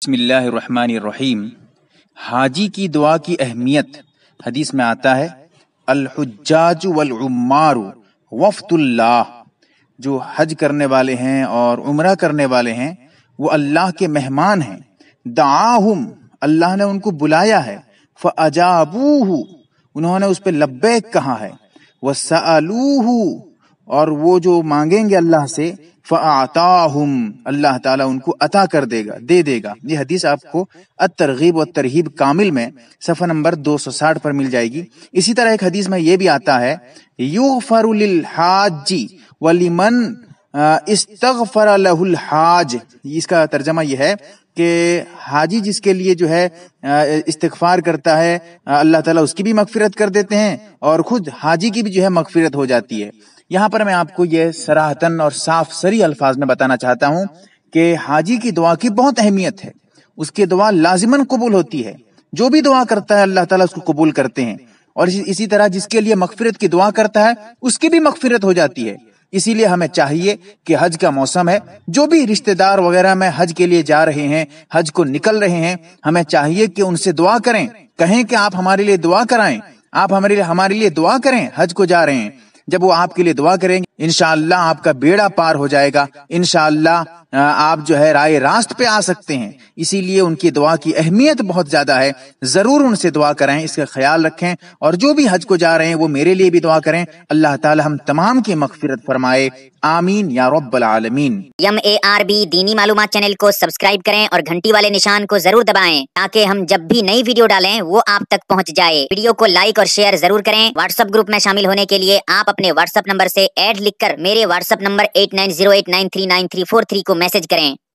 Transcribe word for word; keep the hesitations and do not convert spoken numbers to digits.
بسم اللہ الرحمن الرحیم۔ حاجی کی دعا کی اہمیت حدیث میں آتا ہے، الحجاج والعمار وفد اللہ، جو حج کرنے والے ہیں اور عمرہ کرنے والے ہیں وہ اللہ کے مہمان ہیں۔ دعاہم، اللہ نے ان کو بلایا ہے، فاجابوہ، انہوں نے اس پہ لبیک کہا ہے، وسألوہ، اور وہ جو مانگیں گے اللہ سے، فاعطاہم، اللہ تعالیٰ ان کو عطا کر دے گا، دے دے گا۔ یہ حدیث آپ کو الترغیب والترہیب کامل میں صفحہ نمبر دو سو ساٹھ پر مل جائے گی۔ اسی طرح ایک حدیث میں یہ بھی آتا ہے، یغفر للحاج ولمن استغفر لہ الحاج، اس کا ترجمہ یہ ہے کہ حاجی جس کے لیے جو ہے استغفار کرتا ہے اللہ تعالیٰ اس کی بھی مغفرت کر دیتے ہیں، اور خود حاجی کی بھی جو ہے مغفرت ہو جاتی ہے۔ یہاں پر میں آپ کو یہ صراحتاً اور صاف سری الفاظ میں بتانا چاہتا ہوں کہ حاجی کی دعا کی بہت اہمیت ہے، اس کی دعا لازماً قبول ہوتی ہے، جو بھی دعا کرتا ہے اللہ تعالیٰ اس کو قبول کرتے ہیں، اور اسی طرح جس کے لیے مغفرت کی دعا کرتا ہے اس کی بھی مغفرت ہو جاتی ہے۔ اسی لیے ہمیں چاہیے کہ حج کا موسم ہے، جو بھی رشتہ دار وغیرہ میں حج کے لیے جا رہے ہیں، حج کو نکل رہے ہیں، ہمیں چاہیے کہ ان سے دعا کریں، کہیں کہ آپ ہمارے لیے دعا کرائیں، آپ ہمارے لیے ہمارے لیے دعا کریں، حج کو جا رہے ہیں۔ جب وہ آپ کے لیے دعا کریں گے انشاءاللہ آپ کا بیڑا پار ہو جائے گا، انشاءاللہ آپ جو ہے رائے راست پہ آ سکتے ہیں۔ اسی لیے ان کی دعا کی اہمیت بہت زیادہ ہے، ضرور ان سے دعا کریں، اس کا خیال رکھیں، اور جو بھی حج کو جا رہے ہیں وہ میرے لیے بھی دعا کریں، اللہ تعالی ہم تمام کی مغفرت فرمائے، آمین یا رب العالمین۔ یم اے آر بی دینی معلومات چینل کو سبسکرائب کریں اور گھنٹی والے نشان کو ضرور دبائیں تاکہ ہم جب بھی نئی ویڈیو ڈالیں وہ آپ تک پہنچ جائے۔ ویڈیو کو لائک اور شیئر ضرور کریں۔ واٹس ایپ گروپ میں شامل ہونے کے لیے آپ اپنے واٹس ایپ نمبر سے ایڈ لکھ کر میرے WhatsApp number eight nine zero eight nine three nine three four three کو میسج کریں۔